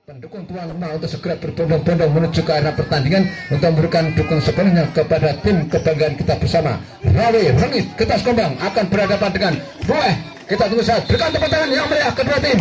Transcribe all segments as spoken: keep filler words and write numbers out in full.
Pendukung tuan rumah untuk segera berbondong-bondong menuju ke arena pertandingan untuk memberikan dukungan sepenuhnya kepada tim kebanggaan kita bersama. Rawe Rengit Getas Gombang akan berhadapan dengan Bueh. Kita tunggu saat berikan tepuk tangan yang meriah kedua tim.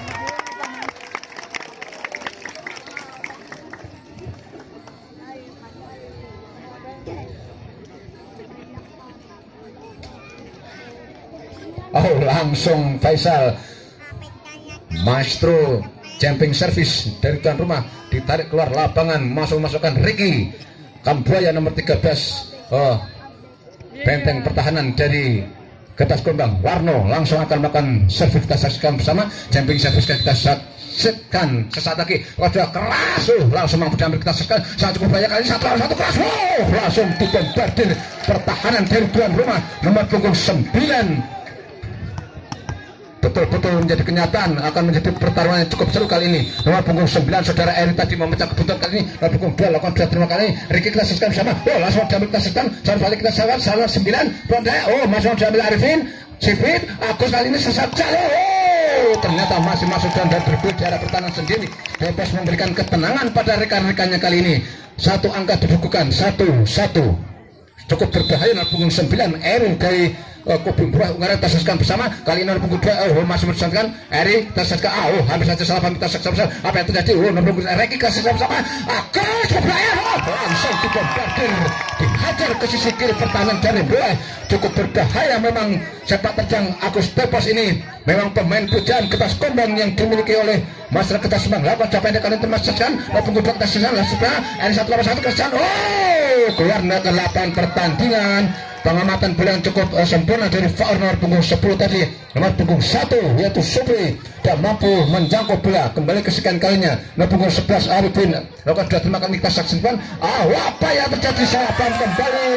Oh, langsung Faisal Maestro jumping service dari tuan rumah ditarik keluar lapangan, masuk masukkan Ricky Kambuaya nomor tiga belas. Oh, benteng pertahanan dari Getas Gombang. Warno langsung akan melakukan servis, kita saksikan bersama. Jumping service kita saksikan sesaat lagi. Wajah keras, oh, langsung mampu diambil, kita saksikan. Sangat cukup banyak kali, satu lawan satu keras, oh, langsung dibombardir pertahanan dari tuan rumah nomor punggung sembilan. Betul-betul menjadi kenyataan, akan menjadi pertarungan yang cukup seru kali ini. Nomor punggung sembilan saudara Eri tadi memecah kebutuhan kali ini. Nomor punggung dua lakukan dua terima kali. Ricky kita saksikan bersama. Oh, langsung diambil, kita saksikan. Salah balik kita saksikan. Salah sembilan. Oh, masih diambil Arifin. Sipit. Agus kali ini sesat jalur. Oh, ternyata masih masuk dan bergol di arah pertahanan sendiri. Bebas memberikan ketenangan pada rekan-rekannya kali ini. Satu angka dibukukan. Satu, satu. Cukup berbahaya nomor punggung sembilan Eri dari uh, Kubing Buah Ungaran kita saksikan bersama. Kali ini nomor punggung dua, oh, masih bersama Eri kita saksikan. Ah, oh, hampir saja salah paham, kita saksikan bersama. Apa yang terjadi? Oh, nomor punggung Reki kita saksikan bersama. Agus berbahaya, oh, langsung dibombardir, dihajar ke sisi kiri pertahanan dari Buah. Cukup berbahaya memang sepak terjang Agus Tepos ini. Memang pemain pujaan Getas Gombang yang dimiliki oleh masyarakat Getas Gombang. Lakukan capaian kalian termasukkan. Nomor punggung dua kita saksikan. Langsung Eri satu lawan satu kesan. Oh, keluar ke lapangan pertandingan. Pengamatan bola yang cukup uh, sempurna dari Faur nomor punggung sepuluh tadi. Nomor punggung satu yaitu Supri tidak mampu menjangkau bola. Kembali ke sekian kalinya. Nomor punggung sebelas Arifin. Lakukan dua terima kali kita saksikan. Ah, apa yang terjadi? Salah paham kembali.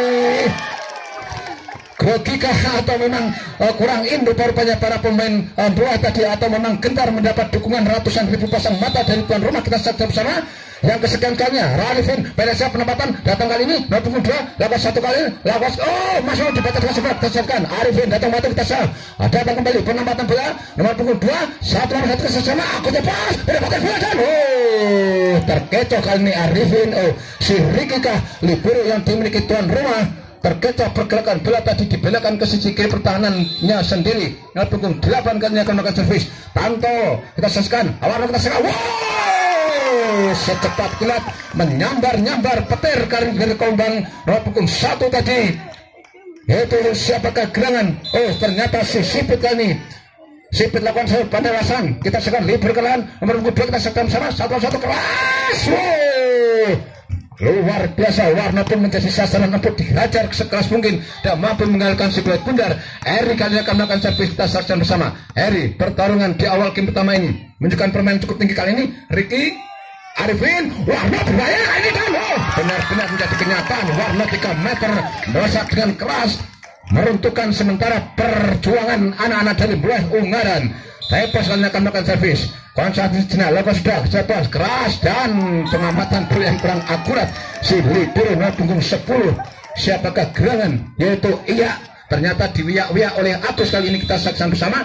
Grogikah atau memang uh, kurang induk rupanya para pemain uh, bola tadi, atau memang gentar mendapat dukungan ratusan ribu pasang mata dari tuan rumah. Kita saksikan bersama. Yang kesekian kalinya Ralifin pada siap penempatan datang kali ini nomor punggung dua lakukan satu kali lakukan, oh, masuk dibaca dengan sebab tersiapkan Arifin datang mati kita sah datang kembali penempatan bola nomor punggung dua satu lawan satu kesesama. Aku pas pendapatan bola dan oh, terkecoh kali ini Arifin. Oh, si Ricky kah libero yang dimiliki tuan rumah terkecoh pergerakan bola tadi dibelakang ke sisi kiri pertahanannya sendiri. Nomor punggung delapan kalinya akan melakukan servis. Tanto kita saksikan awal kita saksikan. Wow, secepat kilat menyambar-nyambar petir kali dari Gombang. Nomor punggung satu tadi yaitu siapakah gerangan? Oh, ternyata si Sipit kali ini. Sipit lakukan satu penerasan. Kita sekarang libur kalian. Nomor punggung dua kita sekarang sama satu satu keras. Wow, luar biasa. Warna pun menjadi sasaran empuk, dihajar sekeras mungkin dan mampu mengalahkan si Kuat Bundar. Eri kali akan melakukan servis, kita saksikan bersama. Eri pertarungan di awal game pertama ini menunjukkan permainan cukup tinggi kali ini. Ricky Arifin, Warna berbahaya ini kan, oh, benar-benar menjadi kenyataan. Warna tiga meter merosak dengan keras, meruntuhkan sementara perjuangan anak-anak dari Buah Ungaran. Tepos kali akan melakukan servis. Konsentrasi jenak, lepas sudah Tepos keras dan pengamatan bola yang kurang akurat. Si libero nomor punggung sepuluh siapakah gerangan? Yaitu Iya. Ternyata diwiak-wiak oleh Agus kali ini kita saksikan bersama.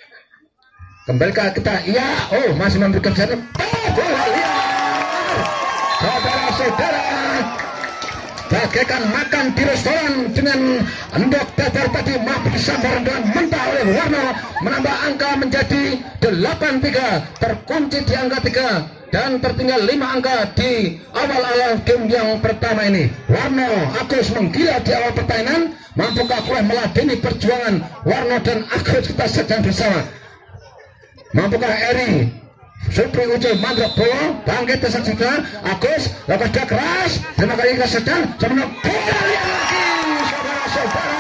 Kembali kita Iya. Oh, masih memberikan servis. Oh, bola liar. Saudara-saudara, bagaikan makan di restoran dengan endok dadar tadi mampu disambar dengan mentah oleh Warno, menambah angka menjadi delapan tiga, terkunci di angka tiga dan tertinggal lima angka di awal-awal game yang pertama ini. Warno Agus menggila di awal pertandingan, mampukah Kueh meladeni perjuangan Warno dan Agus? Kita sedang bersama. Mampukah Eri Supri Ujo mandrok bola bangkit tesak juga Agus lakukan dia keras terima kali kita sedang sama bola lihat lagi saudara-saudara,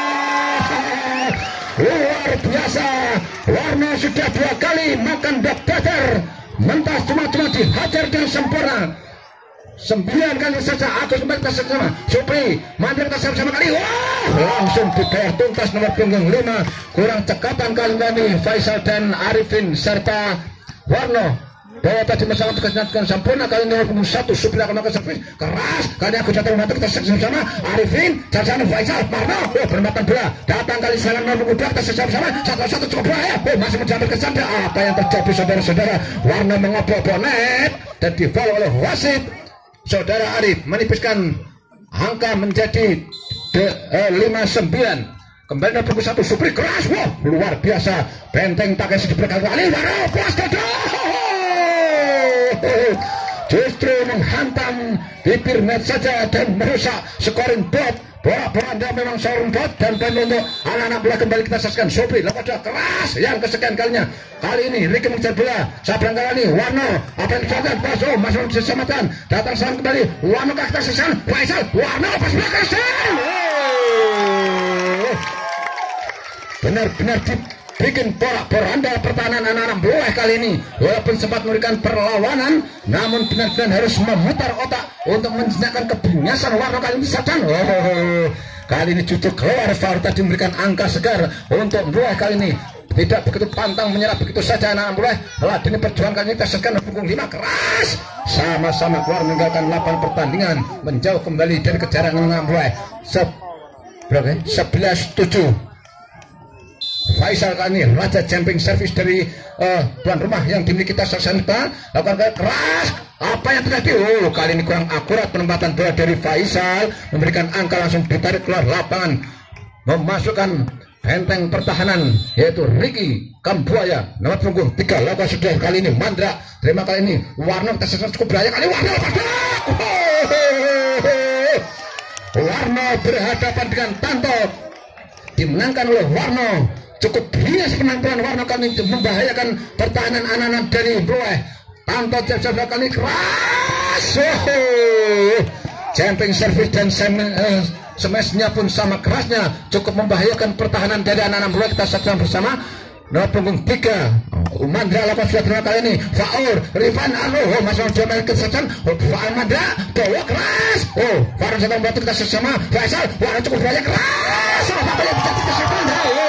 luar biasa. Warna sudah dua kali makan dok dadar mentah, cuma-cuma dihajar dengan sempurna. Sembilan kali saja Agus kembali kita sama Supri mandrok kita sama kali, wah, langsung dibayar tuntas nomor punggung lima. Kurang cekatan kali ini Faisal dan Arifin serta Warno Bahwa tadi masalah tegasnya sempurna kali ini nomor satu Supri akan melakukan servis keras kali aku jatuh mata kita saksikan bersama Arifin Sarjana Faisal Marno oh perempatan bola datang kali serangan nomor dua kita saksikan bersama satu satu cukup bola ya oh masih mencapai kesan apa yang terjadi saudara-saudara warna mengobok net dan di follow oleh wasit saudara Arif menipiskan angka menjadi lima sembilan kembali nomor satu Supri keras wow luar biasa benteng pakai sedikit kali Warno keras justru menghantam bibir net saja dan merusak scoring board bola Anda memang scoring board dan poin untuk anak-anak bola kembali kita saksikan Supri lakukan keras yang kesekian kalinya kali ini Ricky mengejar bola sabrang kali ini Warno apa yang disaksikan pas oh masih diselamatkan datang serang kembali Warno kita saksikan Faisal Warno pas belakang benar-benar bikin porak-poranda pertahanan anak-anak bola kali ini walaupun sempat memberikan perlawanan namun benar-benar harus memutar otak untuk menjinakkan kebingasan Warno kali ini sadang oh, kali ini justru keluar Far tadi memberikan angka segar untuk bola kali ini tidak begitu pantang menyerah begitu saja anak-anak bola telah ini perjuangan kali ini terseskan punggung lima keras sama-sama keluar meninggalkan delapan pertandingan menjauh kembali dari kejaran anak-anak bola sebelas tujuh Faisal kali ini raja jumping service dari uh, tuan rumah yang dimiliki kita saksikan lakukan keras apa yang terjadi oh kali ini kurang akurat penempatan bola dari Faisal memberikan angka langsung ditarik keluar lapangan memasukkan benteng pertahanan yaitu Ricky Kambuaya nomor punggung tiga lakukan sudah kali ini Mandra terima kali ini Warno tersesat cukup beraya kali Warno Warno berhadapan dengan Tanto dimenangkan oleh Warno cukup bias penampilan Warno kali ini membahayakan pertahanan anak-anak dari Bloeh Tanto jab-jab kali keras oh, jumping service dan uh, smashnya pun sama kerasnya cukup membahayakan pertahanan dari anak-anak Bloeh kita saksikan bersama nomor punggung tiga Mandra lakukan sudah terima kali ini Faur Rifan Arno oh masuk dia main kesehatan oh, Faur Mandra bawa keras oh Faur sedang membantu kita sesama Faisal Warno cukup banyak keras oh apa yang bisa kesehatan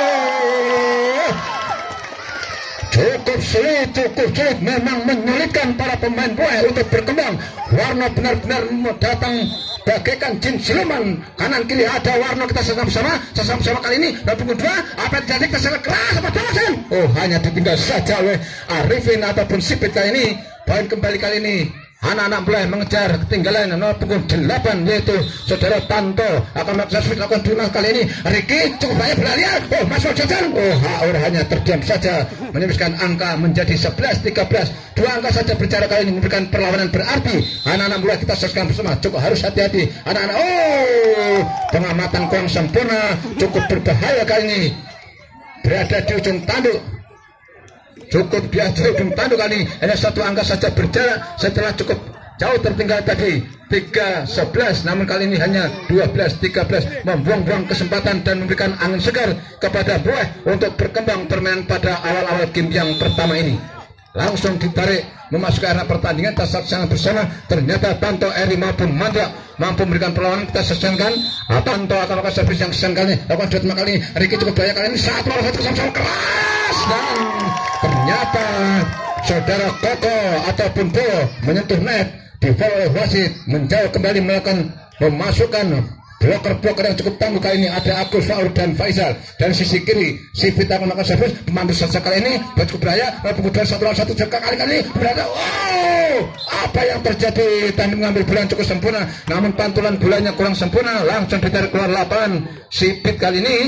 cukup sulit, cukup sulit memang menyulitkan para pemain Bloeh untuk berkembang. Warno benar-benar datang bagaikan jin siluman kanan kiri ada Warno kita saksikan bersama saksikan bersama kali ini dan punggung dua apa yang terjadi kita sangat keras apa dalam oh hanya ditinggal saja oleh Arifin ataupun Sipit kali ini poin kembali kali ini anak-anak Bloeh mengejar ketinggalan nomor punggung delapan yaitu saudara Tanto akan melakukan dunia kali ini Ricky cukup banyak berlarian oh masuk jajan oh Haur hanya terdiam saja menyemiskan angka menjadi sebelas tiga belas dua angka saja berbicara kali ini memberikan perlawanan berarti anak-anak Bloeh kita saksikan bersama cukup harus hati-hati anak-anak oh pengamatan kurang sempurna cukup berbahaya kali ini berada di ujung tanduk cukup biasa ujung tanduk kali hanya satu angka saja berjarak setelah cukup jauh tertinggal tadi tiga sebelas namun kali ini hanya dua belas tiga belas membuang-buang kesempatan dan memberikan angin segar kepada Bloeh untuk berkembang permainan pada awal-awal game yang pertama ini langsung ditarik memasuki arena pertandingan kita saksikan bersama ternyata Tanto Eri maupun Mandra mampu memberikan perlawanan kita saksikan Tanto akan melakukan servis yang kesan kali lakukan dua lima kali Ricky cukup banyak kali ini satu lawan satu sama-sama keras dan ternyata saudara Koko ataupun Bo menyentuh net di foul oleh wasit menjauh kembali melakukan memasukkan bloker-bloker yang cukup tangguh kali ini ada Agus Faur dan Faisal dan sisi kiri si Vita melakukan servis memandu saja kali ini cukup beraya kemudian satu lawan satu jika kali-kali berada wow apa yang terjadi tadi mengambil bola cukup sempurna namun pantulan bolanya kurang sempurna langsung ditarik keluar lapangan si Pit kali ini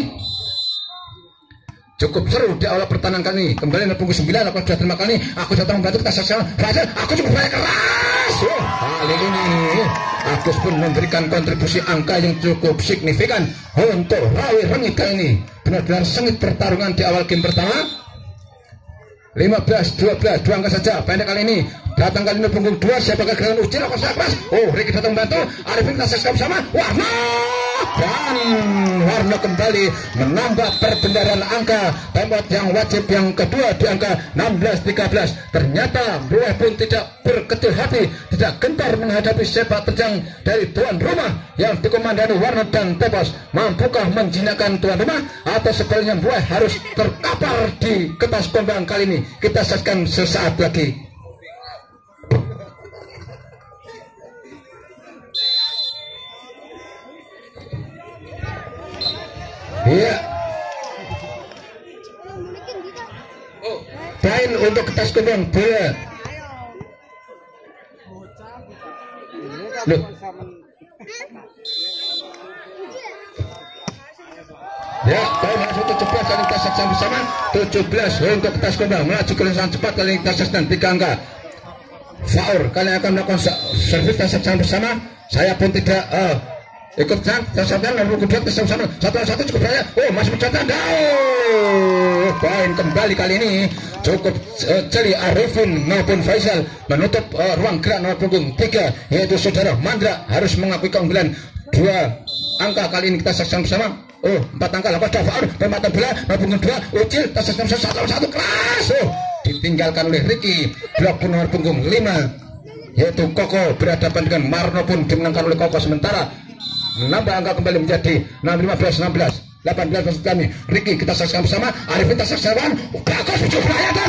cukup seru di awal pertahanan kali ini kembali ke punggung sembilan aku sudah terima kali aku datang membantu kita saksikan Faisal aku cukup banyak keras oh, kali ini Agus pun memberikan kontribusi angka yang cukup signifikan untuk Rawi Rengit kali ini benar-benar sengit pertarungan di awal game pertama lima belas dua belas dua angka saja pendek kali ini datang kali ini punggung dua siapakah gerakan uji lakukan keras oh Ricky datang membantu Arifin kita saksikan bersama Warno dan Warno kembali menambah perbendaharaan angka tempat yang wajib yang kedua di angka enam belas tiga belas ternyata Bloeh pun tidak berkecil hati tidak gentar menghadapi sepak terjang dari tuan rumah yang dikomandani Warno dan Tepos mampukah menjinakkan tuan rumah atau sebaliknya Bloeh harus terkapar di kertas kombang kali ini kita saksikan sesaat lagi poin untuk Ketas Kembang bola. Loh. Ya, poin langsung tujuh belas kali kita saksikan bersama. tujuh belas untuk Ketas Kembang melaju ke lintasan cepat kali kita saksikan tiga angka. Faur kalian akan melakukan servis kita saksikan bersama. Saya pun tidak uh, ikut sang, saya saksikan lalu kedua kita bersama. Satu satu cukup banyak. Oh, masih mencetak. Oh, poin kembali kali ini cukup uh, jeli Arifin maupun Faisal menutup uh, ruang gerak nomor punggung tiga, yaitu saudara Mandra harus mengakui keunggulan dua angka kali ini kita saksikan bersama. Oh, empat angka lakukan Faur permata bola nomor punggung dua Ucil kita saksikan bersama satu satu keras. Oh, ditinggalkan oleh Ricky. Blok nomor punggung lima, yaitu Koko berhadapan dengan Marno pun dimenangkan oleh Koko. Sementara menambah angka kembali menjadi enam lima belas enam belas delapan belas maksud kami. Ricky kita saksikan bersama. Arifin kita saksikan. Bagus tujuh perayaan.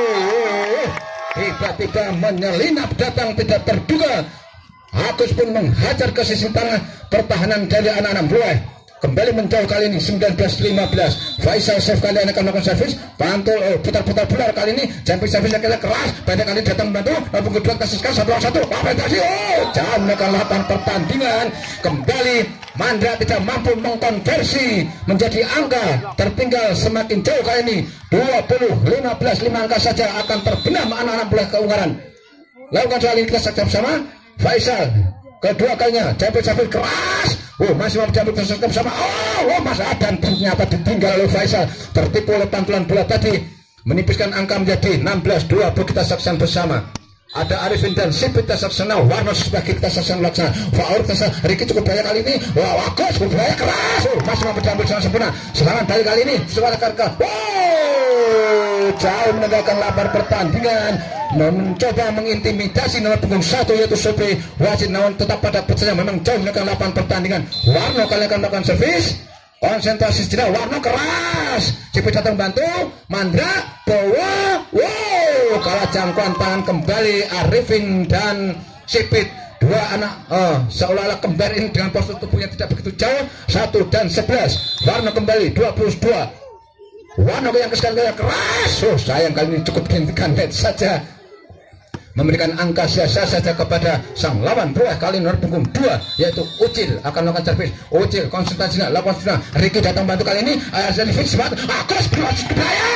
Tiba-tiba menyelinap datang tidak terduga. Agus pun menghajar ke sisi tengah pertahanan dari anak-anak Blue. Kembali menjauh kali ini sembilan belas lima belas. Faisal Chef kali ini akan melakukan servis. Pantul oh, putar-putar bola kali ini. Jumping servis yang keras. Pada kali datang membantu. Lalu kedua kasihkan satu satu. Oh, jangan menekan lapan pertandingan. Kembali Mandra tidak mampu mengkonversi menjadi angka. Tertinggal semakin jauh kali ini. dua puluh lima belas lima angka saja akan terbenam anak-anak bola keunggaran. Lakukan kali ini kita saksikan bersama. Faisal kedua kalinya jumping servis keras. Oh, masih mau mencapai tersebut bersama. Oh, oh, Mas Adan ternyata ditinggal oleh Faisal. Tertipu oleh pantulan bola tadi. Menipiskan angka menjadi enam belas dua puluh kita saksikan bersama. Ada Arifin dan Sipit kita saksikan. Warno sebagai kita saksikan laksana. Faur kita Ricky cukup banyak kali ini. Wah, Agus cukup banyak keras. Oh, masih mau mencapai dengan sempurna. Serangan dari kali ini. Suara karka. Wow, jauh menegakkan labar pertandingan. Mencoba mengintimidasi nomor punggung satu yaitu Sopi Wajid, namun tetap pada percaya memang jauh menekan lapangan pertandingan. Warno kalian akan melakukan servis. Konsentrasi sejenak. Warno keras. Sipit datang bantu. Mandra bawa. Wow, kalah jangkauan tangan kembali Arifin dan Sipit. Dua anak oh, seolah-olah kembar ini dengan postur tubuhnya tidak begitu jauh. Satu dan sebelas. Warno kembali dua puluh dua. Warno yang kesekali keras. Oh, sayang kali ini cukup dihentikan net saja. Memberikan angka sia-sia saja kepada sang lawan Blue. Kali nomor punggung dua yaitu Ucil akan melakukan servis. Ucil konsentrasinya lakukan sudah. Ricky datang bantu kali ini. Azali Fix sebat. Agus berhasil kebaya.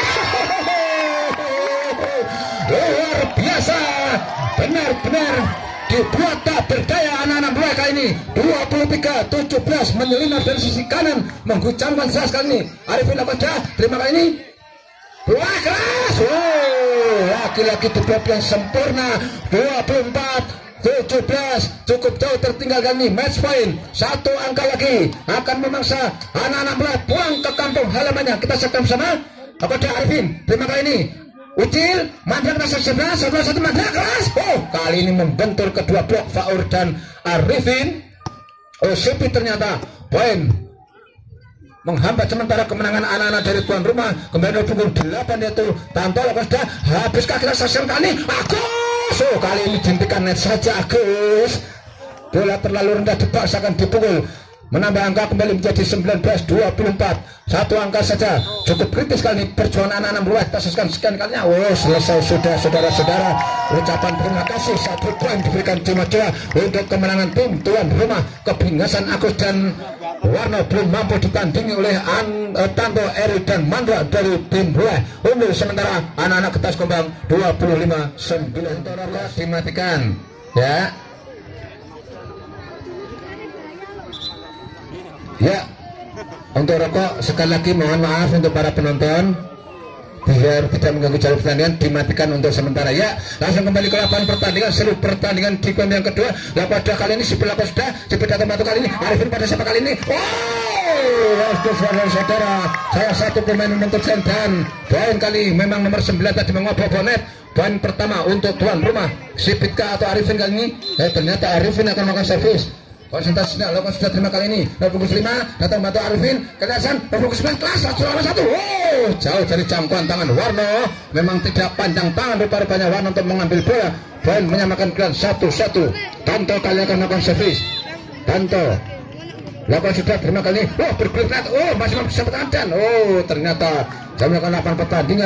Luar biasa. Benar-benar dibuat tak berdaya anak-anak Blue kali ini. Dua puluh tiga tujuh belas menyelinap dari sisi kanan, mengguncangkan jelas kali ini. Arifin Lakoda terima kali ini. Wah, keras. Oh, laki-laki debut yang sempurna. Dua puluh empat tujuh belas cukup jauh tertinggal kali ini. Match point satu angka lagi akan memangsa anak-anak Blue pulang ke kampung halamannya. Kita saksikan bersama. Lakoda Arifin terima kali ini. Ucil, Mandra kita saksikan satu satu Mandra keras. Oh, kali ini membentur kedua blok Faur dan Arifin. Oh, Sipi ternyata poin menghambat sementara kemenangan anak-anak dari tuan rumah. Kembali pukul delapan yaitu Tanto Lakoda. Habiskah kita saksikan kali ini? Agus. Oh, kali ini dihentikan net saja Agus. Bola terlalu rendah dipaksakan dipukul. Menambah angka kembali menjadi sembilan belas dua puluh empat. Satu angka saja. Cukup kritis kali ini perjuangan anak-anak Blue. Kita saksikan sekian kalinya. Oh, selesai sudah saudara-saudara. Ucapan terima kasih. Satu poin diberikan cuma-cuma untuk kemenangan tim tuan rumah. Kebingasan Agus dan Warno belum mampu ditandingi oleh An, uh, Tanto, Eri dan Mandra dari tim Blue. Unggul sementara anak-anak Ketas Kembang dua puluh lima sembilan. Dimatikan. Ya. Ya, untuk rokok sekali lagi mohon maaf untuk para penonton biar tidak mengganggu jalur pertandingan, dimatikan untuk sementara. Ya, langsung kembali ke lapangan pertandingan. Seluruh pertandingan di game yang kedua. Lakoda kali ini Sipil Lakoda sudah, Sipil datang batu kali ini. Arifin pada siapa kali ini? Wow, saudara-saudara, salah satu pemain menuntut sen dan poin kali memang nomor sembilan tadi mengobok bonet. Poin pertama untuk tuan rumah Sipitka atau Arifin kali ini. Eh, ternyata Arifin akan melakukan servis. Konsentrasinya lakukan sudah terima kali ini. Nomor lima datang bantu Arifin. Kelihatan nomor sembilan kelas satu satu. Oh, jauh dari jangkauan tangan Warno. Memang tidak panjang tangan rupa-rupanya Warno untuk mengambil bola. Poin menyamakan kelas satu satu. Tanto kali akan melakukan servis. Tanto lakukan sudah terima kali ini. Oh, berbelit. Oh, masih bisa bertahan. Oh, ternyata jam melakukan lapangan pertandingan.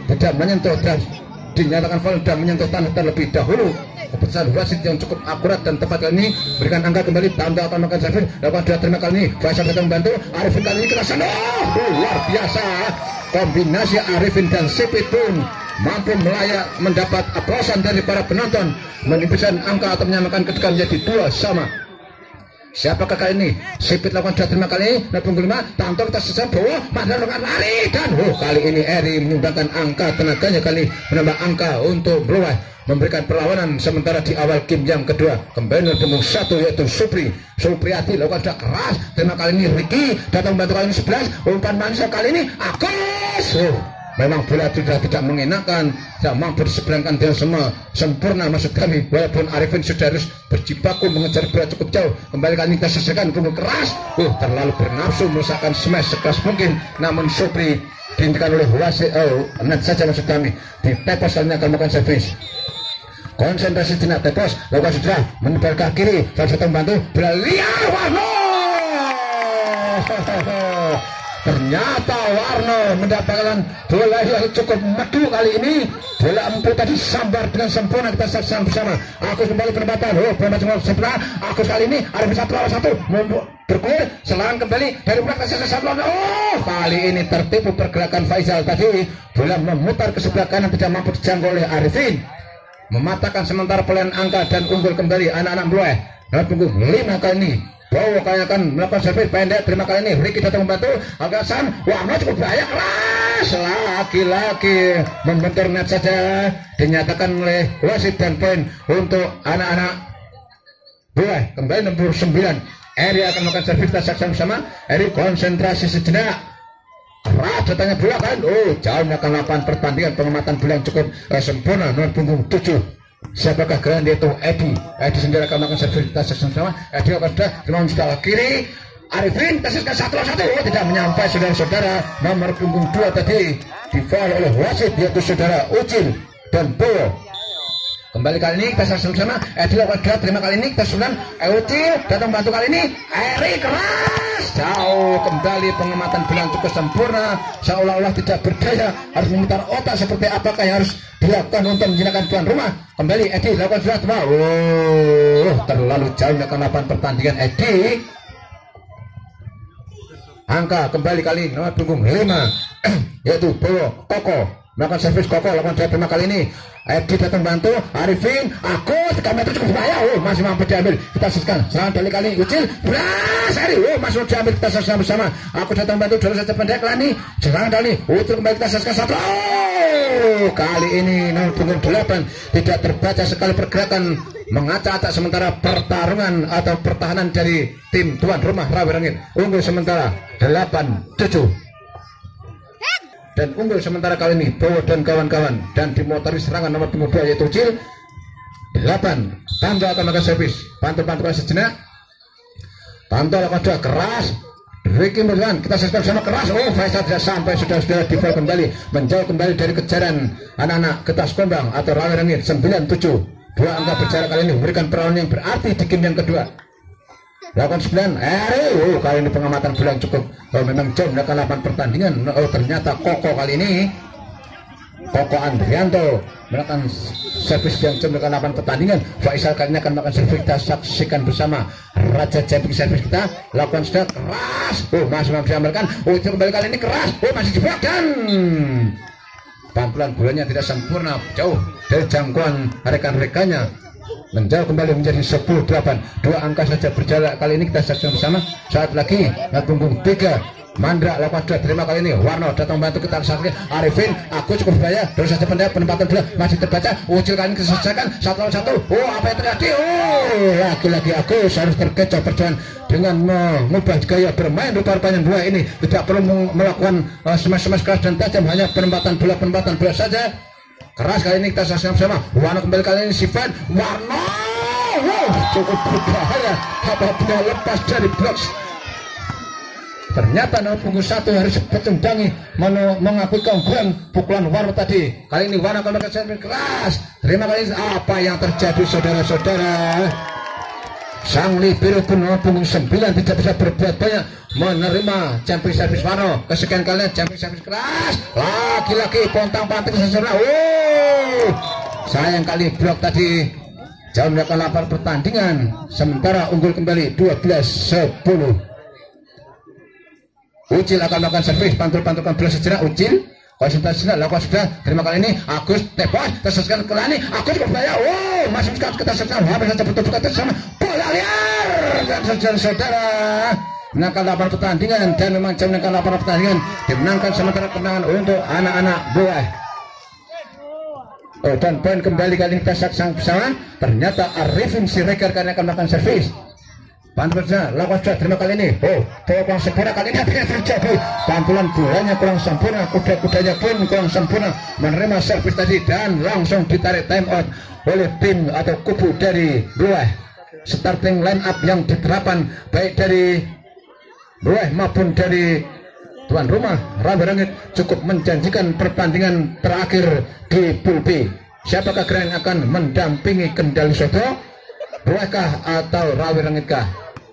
tidak menyentuh dan dinyatakan foul dan menyentuh tanah terlebih dahulu. Keputusan wasit yang cukup akurat dan tepat kali ini berikan angka kembali tanda akan makan servis. Lakukan dua terima kali ini Faisal datang membantu Arifin kali ini kena sana. Oh, luar biasa kombinasi Arifin dan Sipit pun mampu melayak mendapat aplausan dari para penonton menipiskan angka atau menyamakan kedudukan menjadi dua sama. Siapakah kali ini? Sipit lakukan dua terima kali ini punggung lima tampil kita sesat bawah Mandra lakukan lari dan oh kali ini Eri menyumbangkan angka tenaganya kali menambah angka untuk Blue memberikan perlawanan sementara di awal game yang kedua kembali punggung satu yaitu Supri Supriyati lakukan sudah keras terima kali ini Ricky datang membantu kali ini sebelas umpan manusia kali ini Agus oh, memang bola sudah tidak mengenakan tidak mampu diseberangkan dengan semua sempurna maksud kami walaupun Arifin sudah harus berjibaku mengejar bola cukup jauh kembali kali ini kita selesaikan punggung keras oh terlalu bernafsu merusakkan smash sekeras mungkin namun Supri dihentikan oleh wasit oh net saja maksud kami di tepos kali ini akan melakukan servis. Konsentrasi jenak tepos lakukan sudah menyebar ke kiri salah satu membantu Belia Warno ternyata Warno mendapatkan bola yang cukup merdu kali ini bola empuk tadi sambar dengan sempurna kita saksikan bersama Agus kembali penempatan oh penempatan sebelah Agus kali ini ada bisa satu lawan satu bergulir selang kembali dari belakang satu lawan oh kali ini tertipu pergerakan Faisal tadi bola memutar ke sebelah kanan tidak mampu dijangkau oleh Arifin mematahkan sementara pelayan angka dan unggul kembali anak-anak Blue dan punggung lima kali ini Bowo kali akan melakukan servis pendek terima kali ini Ricky datang membantu Agasan Warno cukup bahaya keras laki-laki membentur net saja dinyatakan oleh wasit dan poin untuk anak-anak Blue kembali nomor sembilan Eri akan melakukan servis kita saksikan bersama Eri konsentrasi sejenak keras datangnya bola kan oh jauh melakukan lapangan pertandingan pengamatan bola yang cukup eh, sempurna nomor punggung tujuh siapakah geran yaitu Edi Edi sendiri akan melakukan servis kita saksikan bersama Edi akan sudah terima sudah kiri Arifin tesiskan satu lawan satu oh, tidak menyampai saudara-saudara nomor punggung dua tadi di foul oleh wasit yaitu saudara Ucil dan Bowo kembali kali ini kita saksikan bersama Edi lakukan dua terima kali ini kita sembilan Ucil datang bantu kali ini Eri keras jauh kembali pengamatan bola cukup sempurna seolah-olah tidak berdaya harus memutar otak seperti apakah yang harus dilakukan untuk menjinakkan tuan rumah kembali Edi lakukan sudah semua oh terlalu jauh melakukan lapangan pertandingan Edi angka kembali kali nomor punggung lima yaitu Bowo Koko melakukan servis Koko lakukan dua terima kali ini Edi datang bantu Arifin Agus kami itu cukup bahaya oh masih mampu diambil kita saksikan serangan balik kali Ucil beras Eri oh masih mampu diambil kita saksikan bersama Agus datang bantu dulu saja pendek Lani serangan kali Ucil kembali kita saksikan satu oh kali ini nomor punggung delapan tidak terbaca sekali pergerakan mengacak-acak sementara pertarungan atau pertahanan dari tim tuan rumah Rawi Rangit unggul sementara delapan tujuh dan unggul sementara kali ini Bowo dan kawan-kawan dan dimotori serangan nomor punggung dua yaitu Ucil delapan Tanto akan melakukan servis bantu-bantukan sejenak Tanto lakukan dua keras Ricky Murwan kita saksikan bersama keras oh Faisal tidak sampai sudah-sudah di foul kembali menjauh kembali dari kejaran anak-anak Getas Kombang atau Rawi Rangit sembilan tujuh dua angka berjarak kali ini memberikan perlawanan yang berarti di game yang kedua lakukan sembilan Eri oh kali ini pengamatan bola yang cukup oh, memang jauh melakukan lapangan pertandingan oh ternyata Koko kali ini Koko Andrianto melakukan servis yang jauh melakukan lapangan pertandingan Faisal kali ini akan melakukan servis kita saksikan bersama Raja Jepik servis kita lakukan sudah keras oh masih mampu diamalkan oh itu kembali kali ini keras oh masih jebak dan pantulan bolanya tidak sempurna jauh dari jangkauan rekan-rekannya menjauh kembali menjadi sepuluh delapan dua angka saja berjarak kali ini kita saksikan bersama saat lagi ngat punggung tiga Mandra lakukan dua terima kali ini Warno datang bantu kita saksikan Arifin aku cukup bahaya terus saja pendek penempatan bola masih terbaca Ucil kali ini diselesaikan satu lawan satu oh apa yang terjadi oh lagi-lagi aku harus terkecoh perjuangan dengan mengubah gaya bermain rupa-rupanya dua ini tidak perlu melakukan uh, smash-smash keras dan tajam hanya penempatan bola penempatan bola saja keras kali ini kita saksikan bersama Warno kembali kali ini Sifan Warno wow, cukup berbahaya apabila lepas dari blok ternyata nomor punggung satu harus bercendangi mengakui keunggulan pukulan Warno tadi kali ini Warno akan melakukan keras terima kasih apa yang terjadi saudara-saudara sang libero pun nomor punggung sembilan tidak bisa berbuat banyak menerima jumping service Warno. Kesekian kalinya jumping service keras, lagi-lagi pontang panting seseorang. Oh, sayang kali blok tadi jauh melakukan lapar pertandingan. Sementara unggul kembali dua belas sepuluh. Ucil akan melakukan servis, pantul-pantulkan bola sejenak. Ucil konsentrasi lakukan sudah. Terima kali ini Agus tebas tersesatkan ke Lani. Agus berbahaya. Oh, masuk sekali kita serang. Hampir saja betul-betul bersama bola liar dan saudara-saudara menangkan lapangan pertandingan, dan memang jam menangkan lapangan pertandingan dimenangkan sementara kemenangan untuk anak-anak buah. Oh, dan poin kembali kali ini kita saksikan bersama. Ternyata Arifin Siregar karena akan melakukan servis. Pantul saja, lakukan sudah. Terima kali ini. Oh, bola kurang sempurna kali ini apa yang terjadi? Pantulan bolanya kurang sempurna, kuda-kudanya pun kurang sempurna menerima servis tadi, dan langsung ditarik time out oleh tim atau kubu dari Blueh. Starting line up yang diterapkan baik dari Blueh maupun dari tuan rumah Rawe Rengit cukup menjanjikan pertandingan terakhir di Pool B. Siapakah yang akan mendampingi Kendal Soto? Blueh kah atau Rawe Rengit kah?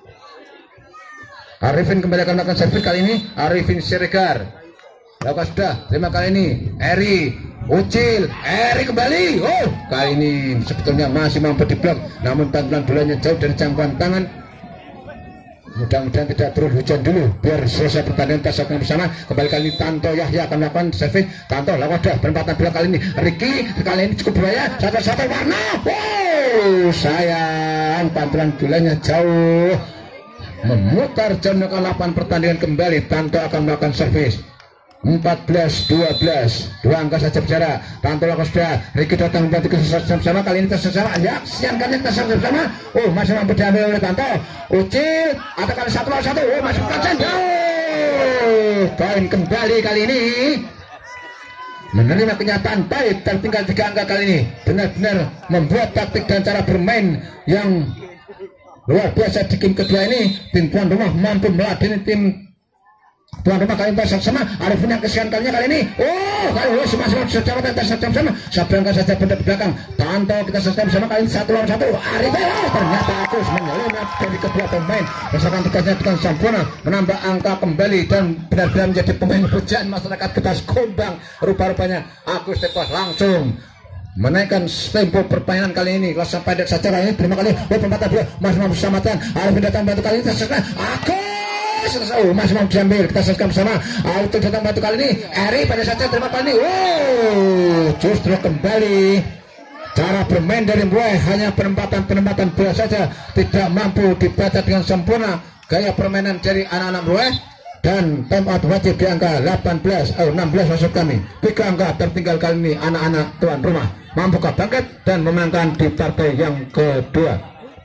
Arifin kembali akan melakukan servis kali ini. Arifin Siregar lakukan sudah. Terima kali ini Eri Ucil, Eri kembali. Oh, kali ini sebetulnya masih mampu diblok, namun tantulan bolanya jauh dari jangkauan tangan. Mudah-mudahan tidak turun hujan dulu biar selesai pertandingan. Kita saksikan bersama. Kembali kali ini Tanto Yahya akan melakukan servis. Tanto lakukan sudah. Penempatan bola kali ini Ricky, kali ini cukup berbahaya. Satu-satu Warna. Wow, sayang pantulan bolanya jauh memutar jam lapangan pertandingan kembali. Tanto akan melakukan servis. Empat belas dua belas, dua angka saja bicara. Tanto lakukan sudah. Ricky datang membantu kesesatan bersama. Kali ini tersesama. Ya, siang kali tersesama bersama. Oh, masih mampu diambil oleh Tanto. Ucil atau kali satu lawan satu. Oh, masih kacan. Oh, poin kembali kali ini. Menerima kenyataan baik, tertinggal tiga angka kali ini. Benar-benar membuat taktik dan cara bermain yang luar biasa di game kedua ini. Tim tuan rumah mampu meladeni tim tuan rumah kali ini sama. Arifin yang kesekian kalinya kali ini. Oh, kali ini semua-semua secara kita saksikan sama. Sabarkan saja benda di belakang. Tanto kita saksikan bersama kali ini satu lawan satu. Arifin, oh, ternyata Agus menyelena dari kedua pemain. Rasakan tugasnya dengan sempurna, menambah angka kembali dan benar-benar menjadi pemain pujaan masyarakat Getas Gombang. Rupa-rupanya Agus tepat langsung menaikkan tempo permainan kali ini. Kelas pendek saja kali ini. Terima kasih. Oh, pembatan bola masih mampu diselamatkan. Arifin datang bantu kali ini tersesat. Agus. Oh, masih mau diambil. Kita saksikan bersama. Auto datang batu kali ini. Eri pada saatnya terima kali ini. Wow, justru kembali cara bermain dari Blueh hanya penempatan-penempatan bola saja, tidak mampu dibaca dengan sempurna gaya permainan dari anak-anak Blueh. Dan time out wajib di angka delapan belas, oh enam belas maksud kami. Tiga angka tertinggal kali ini anak-anak tuan rumah. Mampukah bangkit dan memenangkan di partai yang kedua?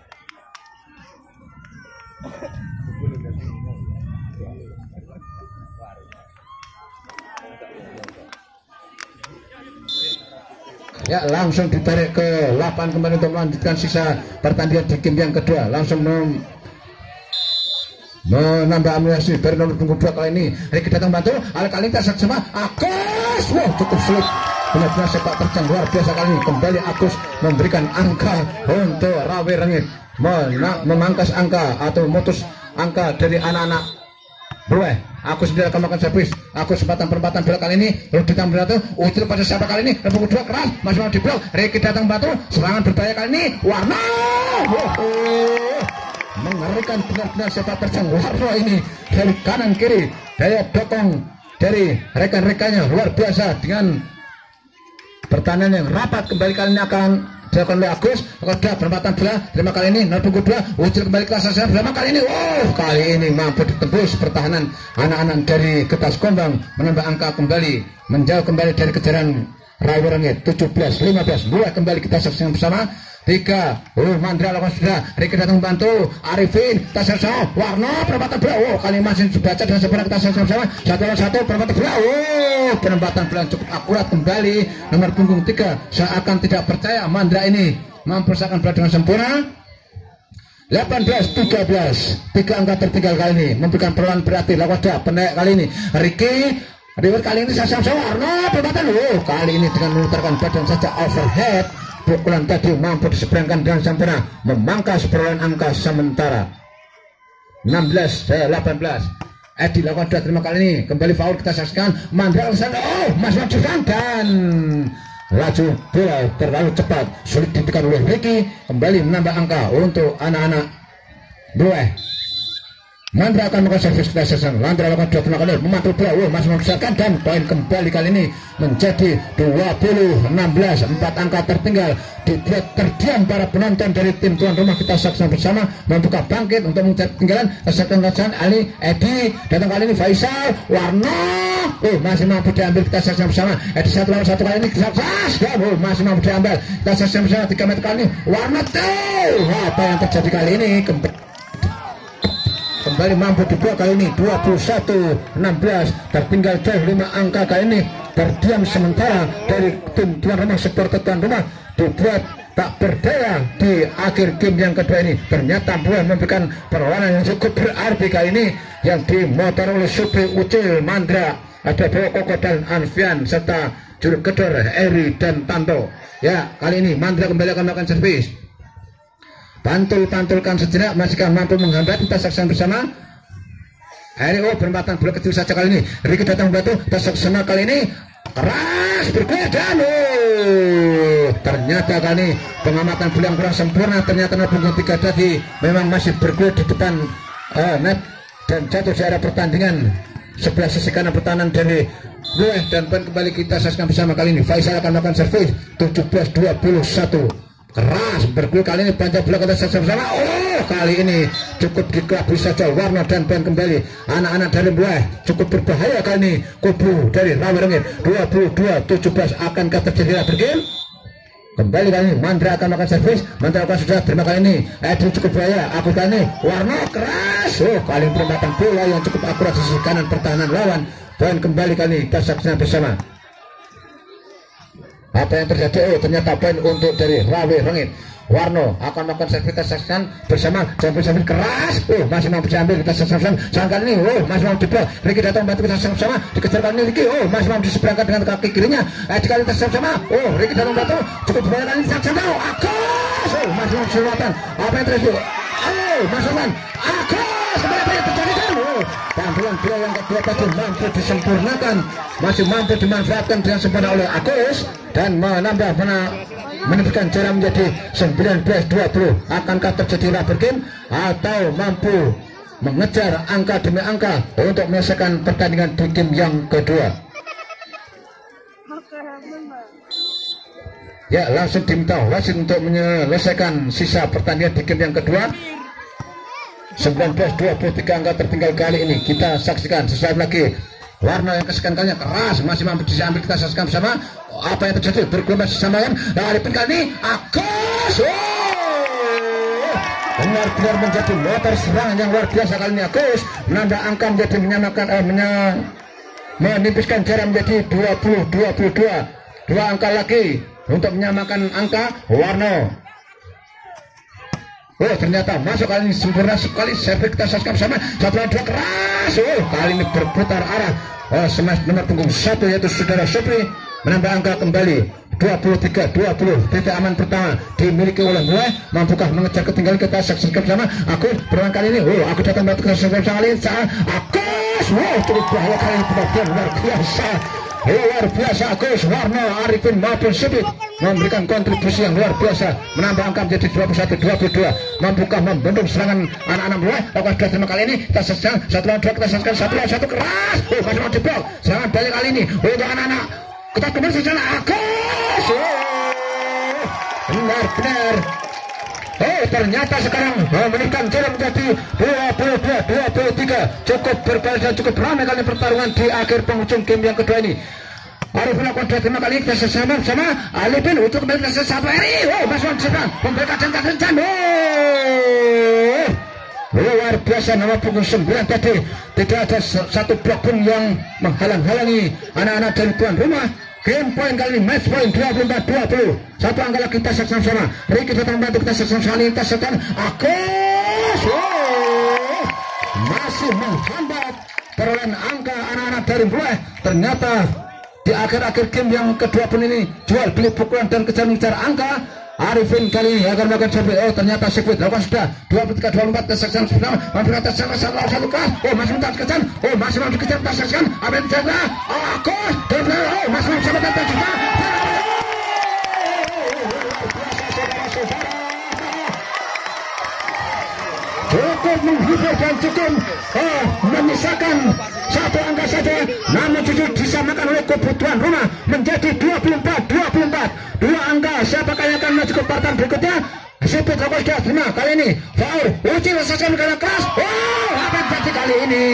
Ya, langsung ditarik ke lapangan kembali untuk melanjutkan sisa pertandingan di game yang kedua. Langsung mem menambah amunisi dari nomor punggung dua kali ini. Ricky datang bantu. Ala kali kita sama Agus. Wow, cukup sulit. Benar-benar sepak terjang luar biasa kali ini. Kembali Agus memberikan angka untuk Rawe Rengit, memangkas angka atau memutus angka dari anak-anak Blueh. Aku sendiri akan makan servis. Aku kesempatan perempatan bola kali ini. Lalu datang batu. Ucil pada siapa kali ini? Rebut kedua keras. Masih mau diblok. Ricky datang batu. Serangan berbahaya kali ini. Warna. Wow. Mengerikan benar-benar sepak terjang Warna ini dari kanan kiri. Daya dokong dari rekan-rekannya luar biasa dengan pertahanan yang rapat. Kembali kali ini akan dilakukan oleh Agus. Kedua perempatan bola. Terima kali ini nol punggung dua. Ucil kembali ke asal. Terima kali ini. Wow, kali ini mampu ditembus pertahanan anak-anak dari Getas Gombang, menambah angka kembali, menjauh kembali dari kejaran Rawe Rengit. Tujuh belas lima belas. Mulai kembali kita saksikan bersama. Tiga, oh Mandra lakukan sudah. Ricky datang bantu. Arifin, kita saksikan. Warna perempatan bola. Oh, kali masih dibaca dengan sempurna. Kita saksikan bersama. Satu lawan satu perempatan bola. Oh, penempatan bola cukup akurat kembali. Nomor punggung tiga seakan tidak percaya Mandra ini mempersiapkan bola dengan sempurna. delapan belas tiga belas. Tiga angka tertinggal kali ini memberikan perlawanan berarti. Lakukan sudah pendek kali ini. Ricky River kali ini saksikan bersama. Warna perempatan. Oh, kali ini dengan memutarkan badan saja overhead. Pukulan tadi mampu diseberangkan dengan sempurna, memangkas perolehan angka sementara enam belas delapan belas. Eh dilakukan dua terima kali ini kembali foul kita saksikan Mandra Alexander. Oh Mas Majukan dan laju bola terlalu cepat sulit ditekan oleh Ricky. Kembali menambah angka untuk anak-anak Blue. Mandra akan melakukan servis kita saksikan. Mandra lakukan dua terima kali memantul bola. Oh Mas Majukan dan poin kembali kali ini menjadi dua puluh enam belas. Empat angka tertinggal dibuat terdiam para penonton dari tim tuan rumah. Kita saksikan bersama membuka bangkit untuk mencari ketinggalan. Saksikan saksikan Ali Edi datang kali ini Faisal Warno. Oh masih mampu diambil. Kita saksikan bersama Edi satu lawan satu kali ini Sas dan oh masih mampu diambil. Kita saksikan bersama tiga meter kali ini Warno tuh. Apa yang terjadi kali ini kembali kembali mampu dibuat kali ini dua puluh satu enam belas. Tertinggal jauh lima angka kali ini terdiam sementara dari tim tuan rumah. Supporter tuan rumah dibuat tak berdaya di akhir game yang kedua ini. Ternyata boleh memberikan perlawanan yang cukup berarti kali ini yang dimotor oleh Supri Ucil Mandra, ada Bowo Koko dan Anfian serta juru kedor Eri dan Tanto. Ya kali ini Mandra kembali akan melakukan servis. Pantul-pantulkan sejenak masihkah mampu menghambat. Kita saksikan bersama Eri. Oh berempatan bola kecil saja kali ini. Ricky datang batu. Kita saksikan kali ini keras berkuat dan oh, ternyata kali pengamatan bola yang kurang sempurna. Ternyata punggung tiga tadi memang masih berkuat di depan uh, net dan jatuh di area pertandingan sebelah sisi kanan pertahanan dari Blue. Dan poin kembali kita saksikan bersama kali ini. Faisal akan melakukan servis tujuh belas dua puluh satu. Keras bergol kali ini panjang bola kita saksikan bersama. Oh kali ini cukup dikelabui saja Warna dan poin kembali anak-anak dari Blue. Cukup berbahaya kali ini kubu dari Rawa Rengit. Dua puluh dua tujuh belas akankah terjadi bergame kembali kali ini. Mandra akan melakukan servis. Mandra akan sudah terima kali ini. Edu cukup bahaya. Aku tani Warna keras. Oh kali ini perempatan bola yang cukup akurat sisi kanan pertahanan lawan. Poin kembali kali ini kita saksikan bersama. Apa yang terjadi? Oh ternyata poin untuk dari Rawe Rengit. Warno akan melakukan servis. Kita saksikan bersama. Servis-servis keras. Oh masih mampu diambil. Kita saksikan bersama kali ini. Oh masih mampu dibawa. Ricky datang bantu. Kita saksikan bersama. Dikejar kali ini Ricky. Oh masih mampu diseberangkan dengan kaki kirinya. Eh dikali kita saksikan bersama. Oh Ricky datang bantu. Cukup berbahaya kali ini. Saksikan tahu. Akas. Oh masih mampu selatan. Apa yang terjadi? Oh masih mampu. Akas. Apa yang terjadi? Oh tampilan bola yang kedua tadi mampu disempurnakan. Masih mampu dimanfaatkan dengan sempurna oleh Agus dan menambah mana menentukan jarak menjadi sembilan belas dua puluh. Akankah terjadi rubber game atau mampu mengejar angka demi angka untuk menyelesaikan pertandingan di game yang kedua? Ya langsung diminta wasit untuk menyelesaikan sisa pertandingan di game yang kedua. Sembilan belas dua puluh tiga angka tertinggal kali ini. Kita saksikan sesuatu lagi. Warna yang kesekian kalinya keras masih mampu diambil. Kita saksikan bersama. Apa yang terjadi? Bergelombang sesamakan. Nah, Alipin kali ini Agus. Oh, benar-benar menjadi motor serangan yang luar biasa kali ini. Agus menambah angka menjadi menyamakan, eh, menya, menipiskan jarak menjadi dua puluh dua puluh dua. Dua angka lagi untuk menyamakan angka. Warno. Oh ternyata masuk kali ini sempurna sekali. Servis kita saksikan bersama. Satu dua keras. Oh kali ini berputar arah. Oh smash nomor punggung satu yaitu saudara Supri menambah angka kembali dua puluh tiga dua puluh. Titik aman pertama dimiliki oleh Blue. Mampukah mengejar ketinggalan? Kita saksikan bersama. Aku berulang kali ini. Oh aku datang batu ke saksikan kali ini. Agus. Wow cukup bahaya kali ini. Benar luar biasa. Luar biasa Agus Warno Arifin maupun Subit memberikan kontribusi yang luar biasa, menambah angka menjadi dua puluh satu dua puluh dua. Mampukah membendung serangan anak-anak Blue? Lakukan dua terima kali ini. Kita saksikan satu lawan dua. Kita saksikan satu lawan satu keras. Oh masih mau diblok. Serangan balik kali ini untuk anak-anak. Kita kembali saksikan Agus. Oh benar-benar. Oh ternyata sekarang meningkat jarak menjadi dua puluh dua dua puluh tiga. Cukup berbalik dan cukup ramai kali pertarungan di akhir penghujung game yang kedua ini. Arif melakukan dua terima kali kita sesama sama Alipin untuk kembali ke satu Eri. Oh masuk serang memberikan dan rencana. Oh luar biasa nomor punggung sembilan tadi. Tidak ada satu blok pun yang menghalang-halangi anak-anak dari tuan rumah. Game point kali ini match point dua puluh empat dua puluh. Satu angka lagi kita saksikan sama. Ricky datang bantu kita saksikan sekali. Kita saksikan Agus. Oh, masih menghambat perolehan angka anak-anak dari Blue. Ternyata di akhir-akhir game yang kedua pun ini jual beli pukulan dan kejar-kejar angka. Arifin kali ini akan melakukan servis. Oh ternyata sirkuit lakukan sudah dua puluh tiga dua puluh empat kesaksian pertama mampu atas satu satu kelas. Oh masih minta kesan. Oh masih mampu dikejar kesaksian. Apa yang terjadi? Oh Agus oh masih mampu sama kata juga. Cukup menghibur dan cukup oh, menyisakan satu angka saja, namun jujur disamakan oleh kebutuhan rumah menjadi dua puluh empat dua puluh empat. Dua angka siapakah yang akan maju ke partai berikutnya? Sipit Rokos sudah terima kali ini foul uji rasakan karena keras. Oh apa yang terjadi kali ini?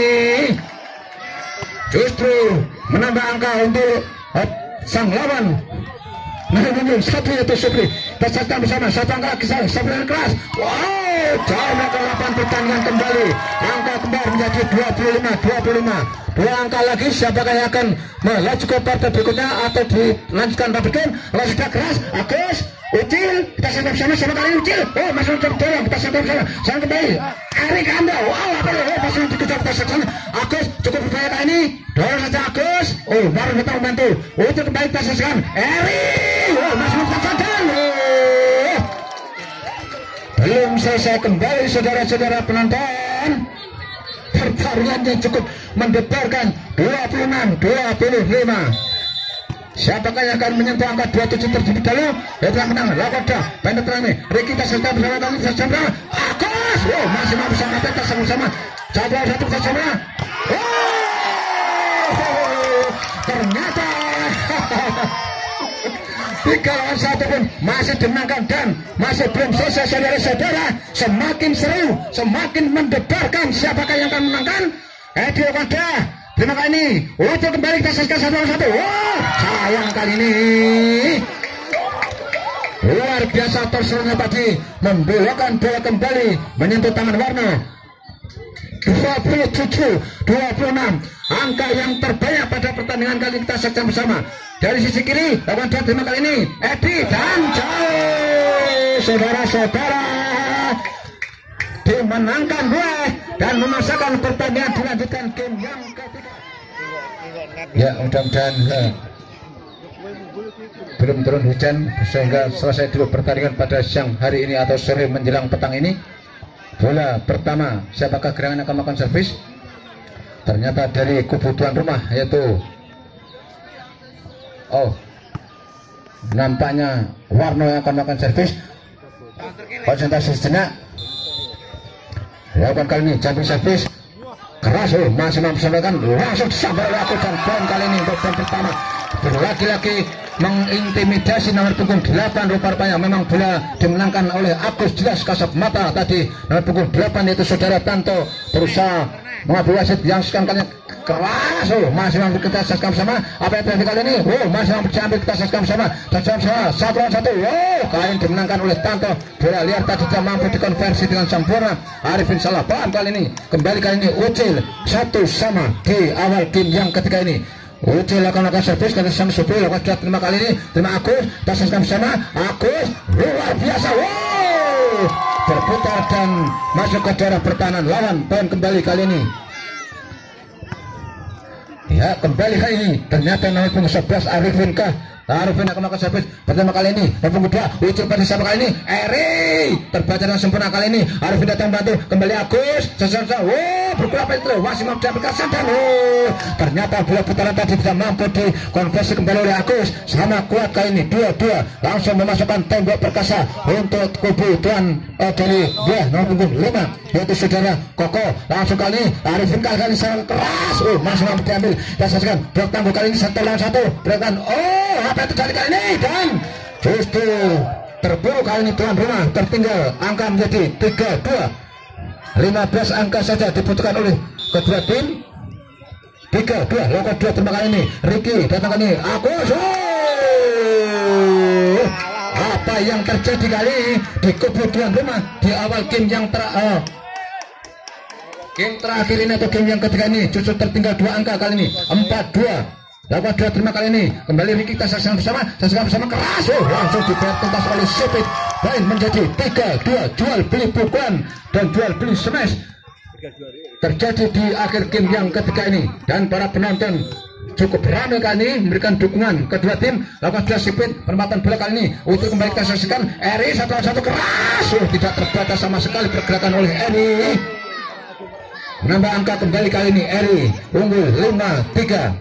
Justru menambah angka untuk uh, sang lawan. Nah ini satu itu Supri tercatat bersama satu angka kisah sampai keras. Wow jauh ke delapan pertandingan kembali, angka kembar menjadi dua puluh lima dua puluh lima. Dua angka lagi siapakah yang akan melaju ke partai berikutnya atau dilanjutkan rapikan. Kalau sudah keras Agus Ucil kita sampai bersama sama kali Ucil. Oh masih mencoba dorong kita sampai bersama sama kembali Ari Kanda. Wow apa ya masih mencoba kita bersama Agus cukup berbahaya kali ini dorong saja Agus. Oh baru kita membantu Ucil kembali kita saksikan Ari. Oh masih mencoba oh. Belum selesai kembali saudara-saudara penonton. Pertarungan yang cukup mendebarkan dua puluh enam dua puluh lima. Siapakah yang akan menyentuh angka dua puluh tujuh terlebih dahulu? Yang telah menang Lakoda penetran ini Ricky kita serta bersama kali bersama Agus. Oh masih mau bersama kita sama-sama satu satu bersama. Oh ternyata tiga lawan satu pun masih dimenangkan dan masih belum selesai saudara-saudara. Semakin seru, semakin mendebarkan siapakah yang akan menangkan. Edi Lakoda terima kasih ini untuk kembali kita saksikan satu lawan satu. Wah sayang kali ini luar biasa terserunya tadi membelokkan bola kembali menyentuh tangan Warna. Dua puluh tujuh dua puluh enam angka yang terbanyak pada pertandingan kali kita saksikan bersama. Dari sisi kiri lawan dia terima kali ini Edi dan jauh saudara-saudara dimenangkan gue dan memaksakan pertandingan dilanjutkan game yang ketiga. Ya mudah-mudahan ya, belum turun hujan sehingga selesai dulu pertandingan pada siang hari ini atau sore menjelang petang ini. Bola pertama siapakah gerangan akan melakukan servis? Ternyata dari kubu tuan rumah yaitu oh nampaknya Warno yang akan melakukan servis. Konsentrasi sejenak lakukan kali ini jumping servis keras. Oh masih mampu sampaikan langsung sampai waktu dan poin kali ini untuk poin pertama. Berlagi-lagi mengintimidasi nomor punggung delapan rupa-rupanya memang bola dimenangkan oleh Agus jelas kasat mata tadi. Nomor punggung delapan itu saudara Tanto berusaha mengambil wasit yang sekarang kalinya keras. Oh masih mampu kita saksikan bersama apa yang terjadi kali ini. Oh masih mampu diambil kita saksikan bersama saksikan bersama satu lawan satu. Oh kali ini dimenangkan oleh Tanto. Bola liar tadi tidak mampu dikonversi dengan sempurna. Arifin salah paham kali ini. Kembali kali ini Ucil satu sama di awal game yang ketiga ini. Ucil akan melakukan servis karena sama Supri lakukan sudah terima kali ini terima Agus kita saksikan bersama Agus luar biasa. Wow berputar dan masuk ke daerah pertahanan lawan poin kembali kali ini. Ya kembali kali ini ternyata nomor punggung sebelas Arifin kah Arifin akan melakukan servis pertama kali ini. Nomor punggung dua Ucil pada siapa kali ini Eri terbaca dengan sempurna kali ini. Arifin datang bantu kembali Agus sesama. Wow berkurang itu masih mampu diaplikasikan dan oh ternyata bola putaran tadi bisa mampu dikonversi kembali oleh Agus. Sama kuat kali ini dua dua langsung memasukkan tembok perkasa untuk kubu tuan uh, dari dia nomor punggung lima yaitu saudara Koko. Langsung kali ini Arifin kali ini sangat keras. Oh masih mampu diambil dan saksikan blok tangguh kali ini satu lawan satu berikan. Oh apa itu kali kali ini dan justru terburu kali ini tuan rumah tertinggal angka menjadi tiga dua. lima belas angka saja dibutuhkan oleh kedua tim. tiga dua lakukan dua terima kali ini Ricky datang kali ini Agus. Oh, apa yang terjadi kali ini di kubu tuan rumah di awal game yang ter uh, game terakhir ini atau game yang ketiga ini justru tertinggal dua angka kali ini empat dua. Lakukan dua terima kali ini kembali Ricky kita saksikan bersama saksikan bersama keras. Oh langsung dituntas oleh Sipit poin menjadi tiga dua. Jual beli pukulan dan jual beli smash terjadi di akhir game yang ketiga ini dan para penonton cukup ramai kali ini memberikan dukungan kedua tim. Lakukan sudah sipit penempatan bola kali ini untuk kembali kita saksikan Eri satu satu keras, oh, tidak terbatas sama sekali pergerakan oleh Eri. Menambah angka kembali kali ini Eri unggul lima tiga.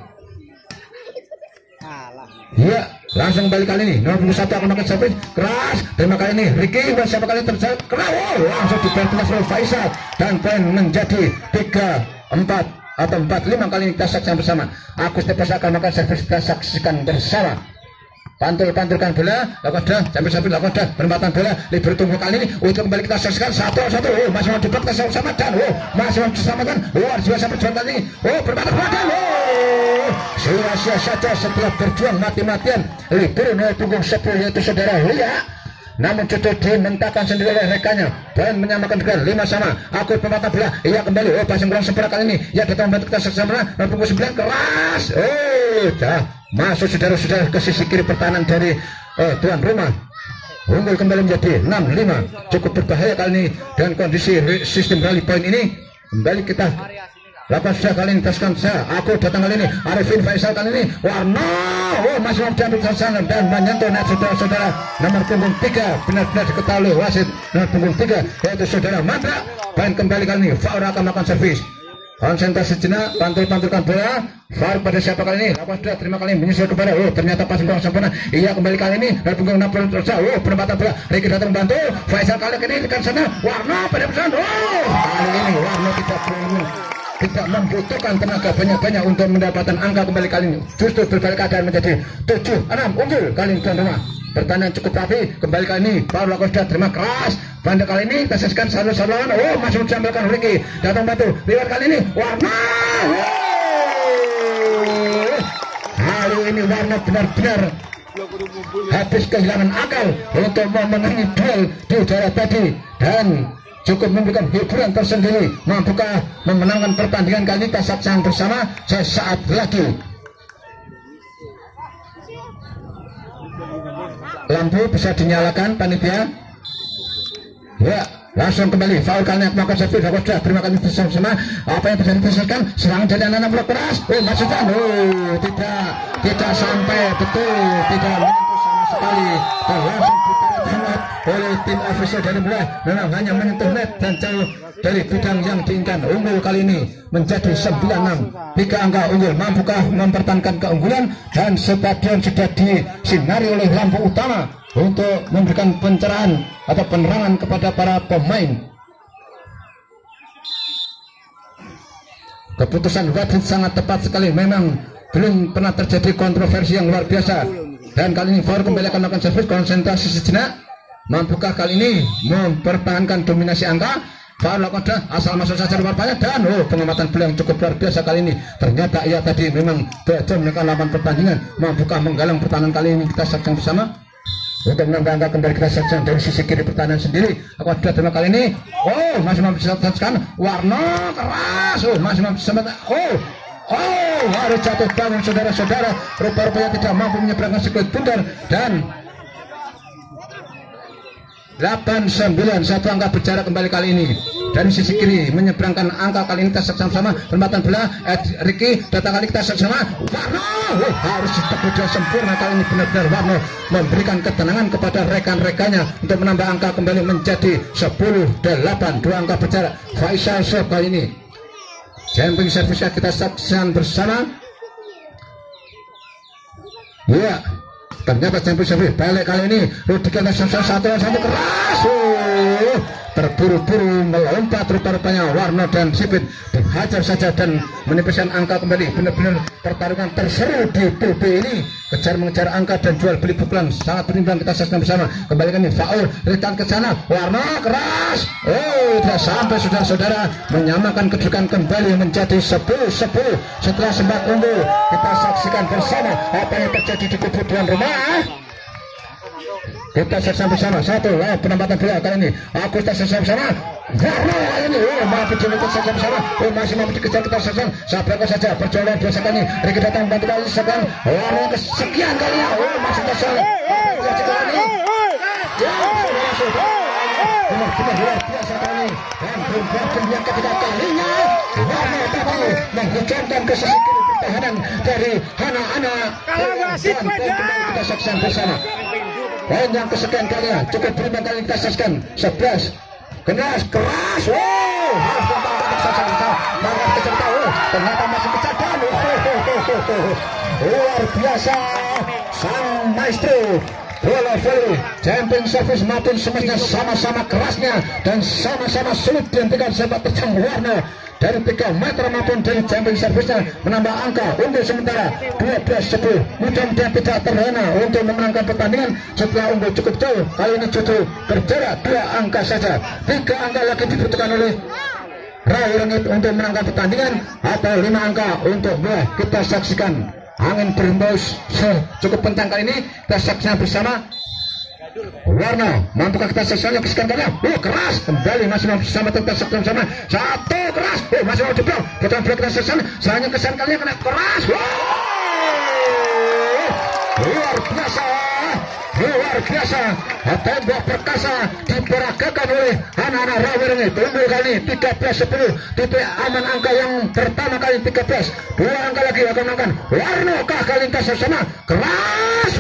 Ya, langsung balik kali ini nomor puluh satu akan makan servis keras. Terima kali ini Ricky beberapa kali terjadi keras, oh, langsung dibantu oleh Faisal dan poin menjadi tiga empat atau empat lima. Kali ini kita saksikan bersama. Agus Tepos akan makan servis, kita saksikan bersama. Pantul-pantulkan bola, lakukan dah, sampai sampai lakukan dah, penempatan bola, libur tunggu kali ini untuk kembali kita saksikan satu satu. Oh, masih mau dibuat kita sama-sama dan oh, masih mau diselamatkan. Luar biasa perjuangan kali ini. Oh, penempatan bola dan oh, sia-sia saja setelah berjuang mati-matian. Libur nol punggung sepuluh yaitu saudara Lia. Namun justru dimentahkan sendiri oleh rekannya dan menyamakan dengan lima sama. Aku penempatan bola, ia kembali. Oh, pasang bola sebelah kali ini. Ya datang membantu kita sama-sama. nol punggung sembilan keras. Oh, dah masuk saudara-saudara ke sisi kiri pertahanan dari uh, tuan rumah. Unggul kembali menjadi enam lima. Cukup berbahaya kali ini dan kondisi sistem rally point ini. Kembali kita lakukan sudah kali ini taskan saya. Aku datang kali ini Arifin Faisal kali ini Warna. Oh, masih mau diambil sasaran dan menyentuh net saudara-saudara nomor punggung tiga. Benar-benar diketahui wasit nomor punggung tiga yaitu saudara Matra. Dan kembali kali ini Faur akan melakukan servis. Konsentrasi jenak, pantul-pantulkan bola. Faur pada siapa kali ini? Lakukan sudah, terima kali ini menyusul kepada. Oh, ternyata pas bola sempurna. Iya kembali kali ini dari punggung enam puluh terus. Oh, penempatan bola. Ricky datang membantu. Faisal kali ini tekan sana. Warna pada pesan. Oh, kali ini Warna tidak perlu, tidak membutuhkan tenaga banyak-banyak untuk mendapatkan angka kembali kali ini. Justru berbalik keadaan menjadi tujuh enam unggul kali ini tuan rumah. Pertandingan cukup rapi kembali kali ini. Faur lakukan sudah, terima keras. Pada kali ini kita saksikan satu-satu lawan. Oh, masih mencampilkan Ricky datang batu lewat kali ini Warna. Oh, kali ini Warna benar-benar habis kehilangan akal untuk memenangi duel di udara tadi dan cukup memberikan hiburan tersendiri. Mampukah memenangkan pertandingan kali ini? Kita saksikan bersama sesaat lagi. Lampu bisa dinyalakan panitia. Ya, langsung kembali Faul kali ini melakukan servis. Aku sudah terima kasih bersama-sama. Apa yang terjadi tersebutkan serangan dari anak-anak bola keras. Oh, maksudnya oh, tidak tidak sampai betul, tidak menyentuh sama sekali dan langsung ditarik hangat oleh tim ofisial dari bola. Memang hanya menyentuh net dan jauh dari bidang yang diinginkan. Unggul kali ini menjadi sembilan enam. Tiga angka unggul. Mampukah mempertahankan keunggulan dan stadion sudah disinari oleh lampu utama untuk memberikan pencerahan atau penerangan kepada para pemain. Keputusan wasit sangat tepat sekali. Memang belum pernah terjadi kontroversi yang luar biasa. Dan kali ini Faur kembali akan melakukan servis. Konsentrasi sejenak. Mampukah kali ini mempertahankan dominasi angka? Faur lakukan asal masuk saja luar banyak dan oh, pengamatan beliau yang cukup luar biasa kali ini. Ternyata ia tadi memang berhasil menekan lawan pertandingan. Mampukah menggalang pertahanan kali ini? Kita saksikan bersama. Untuk menambah angka kembali kita saksikan dari sisi kiri pertahanan sendiri. Aku sudah terima kali ini. Oh, masih mampu disaksikan. Warna keras. Oh, masih mampu disaksikan. Oh, oh, harus jatuh bangun saudara-saudara. Rupa-rupanya tidak mampu menyeberangkan sekuat bundar dan delapan sembilan. Satu angka berjarak kembali kali ini. Dari sisi kiri menyeberangkan angka kali ini kita saksikan sama. Penempatan bola Ricky datang kali kita saksikan sama. Warna oh, harus diteguk sempurna kali ini. Benar-benar Warna memberikan ketenangan kepada rekan-rekannya untuk menambah angka kembali menjadi sepuluh delapan. Dua angka berjarak. Faisal Sob kali ini jumping servisnya kita saksikan bersama. Ya, ternyata jumping servis balik kali ini. Rudikan satu satu keras. Oh, terburu-buru melompat rupa-rupanya Warna dan Sipit dihajar saja dan menipiskan angka kembali. Benar-benar pertarungan terseru di P B ini, kejar mengejar angka dan jual beli pukulan sangat berimbang. Kita saksikan bersama. Kembali kami Faul rekan ke sana. Warna keras. Oh, tidak sampai saudara-saudara menyamakan kedudukan kembali menjadi sepuluh sepuluh setelah sempat unggul. Kita saksikan bersama apa yang terjadi di kubu tuan rumah. Kita saksikan bersama satu oh, penempatan bola kali ini. Aku kita saksikan bersama. Warna kali ini oh, mampu kita saksikan bersama. Oh, masih mampu dikejar kita saksikan. Sabarkan saja perjuangan biasa kali ini. Ricky datang bantu kali sekian. Warna kesekian kali ya. Oh, masih kita benar-benar luar biasa kali dan berbuat yang ketiga kalinya. Warna tadi menghujamkan ke sisi kiri. pertahanan dari Hana Ana. Kalau masih kita saksikan bersama. Poin yang kesekian kalinya cukup berimbang kali kita saksikan. sebelas keras keras. Wow, harus ternyata masih kecapan. Luar biasa sang maestro bola volley, champion service maupun smash-nya sama-sama kerasnya dan sama-sama sulit dihentikan sepak terjang warna dari tiga meter maupun dari champion service-nya menambah angka untuk sementara dua belas sepuluh. Mudah-mudahan tidak terlena untuk memenangkan pertandingan setelah unggul cukup jauh. Kali ini justru berjarak dua angka saja. Tiga angka lagi dibutuhkan oleh Rai Rengit untuk menangkan pertandingan atau lima angka untuk bola. Kita saksikan angin berhembus cukup kencang kali ini. Kita saksikan bersama. Warna, mampukah kita saksikan kesekian kalinya? Oh, keras kembali masih bersama kita saksikan bersama. Satu keras. Oh, masih mau jebol. Kita boleh kita saksikan. Selanjutnya kesekian kalinya kena keras. Wow, luar biasa. Luar biasa, tembok perkasa diperagakan oleh anak-anak Rawir ini. Unggul kali tiga belas sepuluh. Titik aman angka yang pertama kali tiga belas. Dua angka lagi akan menangkan. Warna kah kali kita sama keras.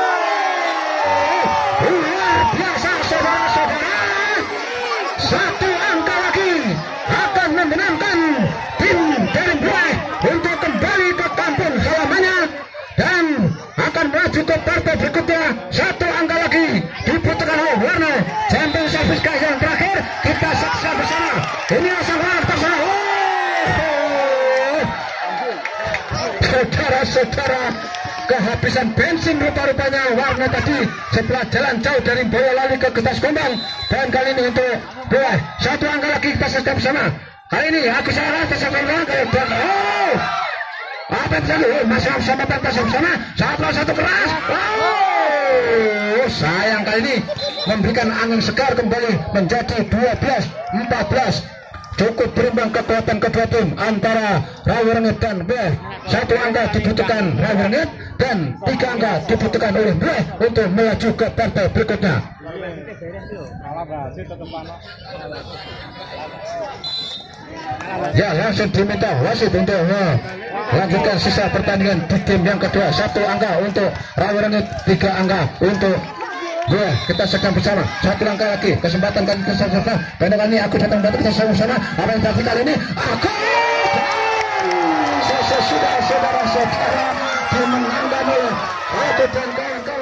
Wow, luar biasa saudara-saudara. Satu angka lagi akan memenangkan tim dari Boy untuk kembali ke kampung halamannya dan akan melaju ke partai berikutnya. Satu angka lagi dibutuhkan oleh Warna. Champion service yang terakhir kita saksikan bersama. Ini asal warna tersana. Oh, saudara-saudara, kehabisan bensin rupa-rupanya Warna tadi setelah jalan jauh dari Boyolali ke Getas Gombang. Dan kali ini untuk Boy satu angka lagi kita saksikan bersama. Kali ini aku salah tersalah kalau dan oh apa yang masih sama tanpa sama satu satu keras. Oh, sayang kali ini memberikan angin segar kembali menjadi dua belas empat belas. Cukup berimbang kekuatan kedua tim antara Rawir Rengit dan B. Satu angka dibutuhkan Rawir Rengit dan tiga angka dibutuhkan oleh B untuk melaju ke partai berikutnya. Ya, langsung diminta wasit untuk melanjutkan sisa pertandingan di tim yang kedua. Satu angka untuk Rawir Rengit, tiga angka untuk Boy. Kita sedang bersama. Satu angka lagi kesempatan kali kita bersama. Pada kali ini aku datang datang kita sama-sama. Apa yang terjadi kali ini? Aku selesai sudah saudara-saudara dimenangkan oleh aku dan kawan-kawan.